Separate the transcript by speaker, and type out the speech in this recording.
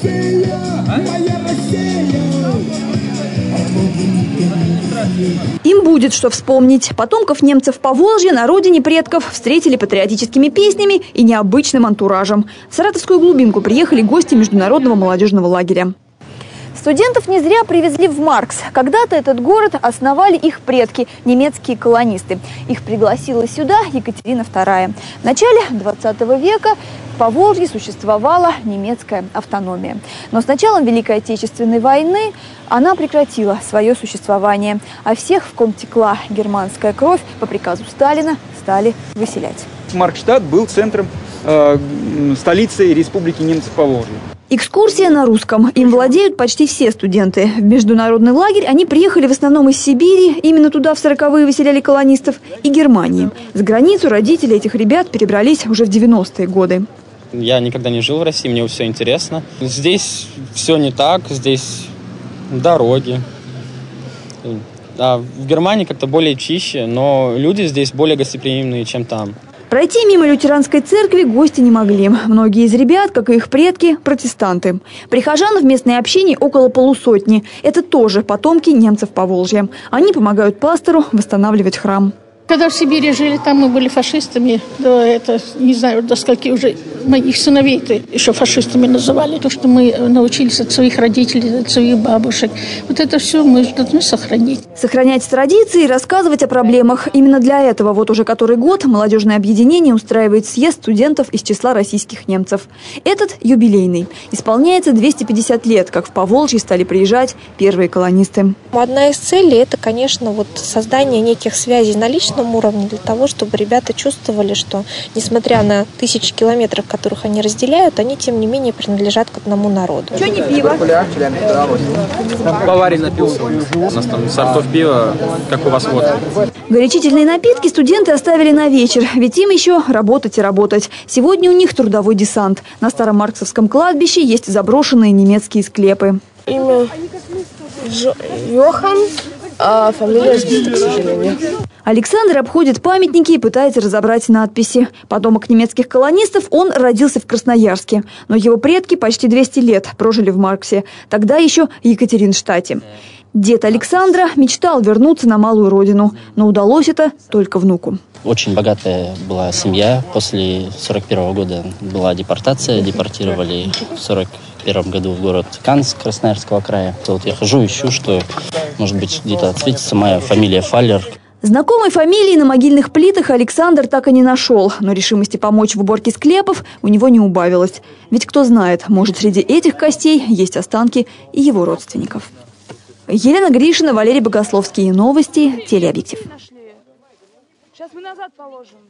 Speaker 1: Им будет что вспомнить. Потомков немцев Поволжья на родине предков встретили патриотическими песнями и необычным антуражем. В Саратовскую глубинку приехали гости международного молодежного лагеря. Студентов не зря привезли в Маркс. Когда-то этот город основали их предки, немецкие колонисты. Их пригласила сюда Екатерина II. В начале 20 века в Поволжье существовала немецкая автономия. Но с началом Великой Отечественной войны она прекратила свое существование. А всех, в ком текла германская кровь, по приказу Сталина стали выселять.
Speaker 2: Маркстадт был центром столицей Республики немцев Поволжья.
Speaker 1: Экскурсия на русском. Им владеют почти все студенты. В международный лагерь они приехали в основном из Сибири. Именно туда в 40-е выселяли колонистов. И Германии. За границу родители этих ребят перебрались уже в 90-е годы.
Speaker 3: Я никогда не жил в России, мне все интересно. Здесь все не так, здесь дороги. А в Германии как-то более чище, но люди здесь более гостеприимные, чем там.
Speaker 1: Пройти мимо лютеранской церкви гости не могли. Многие из ребят, как и их предки, протестанты. Прихожан в местной общине около полусотни. Это тоже потомки немцев Поволжья. Они помогают пастору восстанавливать храм.
Speaker 4: Когда в Сибири жили, там мы были фашистами. Да, это, не знаю, до скольки уже моих сыновей-то еще фашистами называли. То, что мы научились от своих родителей, от своих бабушек. Вот это все мы должны сохранить.
Speaker 1: Сохранять традиции и рассказывать о проблемах. Именно для этого вот уже который год молодежное объединение устраивает съезд студентов из числа российских немцев. Этот юбилейный. Исполняется 250 лет, как в Поволжье стали приезжать первые колонисты.
Speaker 5: Одна из целей – это, конечно, вот создание неких связей на личном уровне для того, чтобы ребята чувствовали, что, несмотря на тысячи километров, которых они разделяют, они, тем не менее, принадлежат к одному народу.
Speaker 1: Что не пиво?
Speaker 3: Бавария напился. У нас там сортов пива, как у вас вот.
Speaker 1: Горячительные напитки студенты оставили на вечер, ведь им еще работать и работать. Сегодня у них трудовой десант. На старом марксовском кладбище есть заброшенные немецкие склепы.
Speaker 6: Имя Йохан, а фамилия сбита, к сожалению.
Speaker 1: Александр обходит памятники и пытается разобрать надписи. Потомок немецких колонистов, он родился в Красноярске. Но его предки почти 200 лет прожили в Марксе. Тогда еще в Екатеринштадте. Дед Александра мечтал вернуться на малую родину. Но удалось это только внуку.
Speaker 7: Очень богатая была семья. После 41 года была депортация. Депортировали в 41 году в город Канск Красноярского края. Вот я хожу, ищу, что, может быть, где-то отсветится моя фамилия Фаллер.
Speaker 1: Знакомой фамилии на могильных плитах Александр так и не нашел. Но решимости помочь в уборке склепов у него не убавилось. Ведь кто знает, может, среди этих костей есть останки и его родственников. Елена Гришина, Валерий Богословский. Новости. Телеобъектив.
Speaker 8: Сейчас мы назад положим.